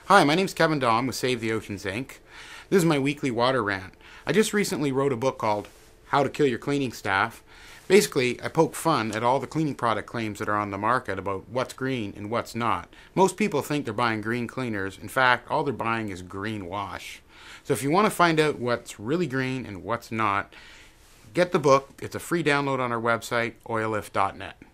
Hi, my name's Kevin Dahm with Save the Oceans Inc. This is my weekly water rant. I just recently wrote a book called How to Kill Your Cleaning Staff. Basically, I poke fun at all the cleaning product claims that are on the market about what's green and what's not. Most people think they're buying green cleaners. In fact, all they're buying is green wash. So if you want to find out what's really green and what's not, get the book. It's a free download on our website, oillift.net.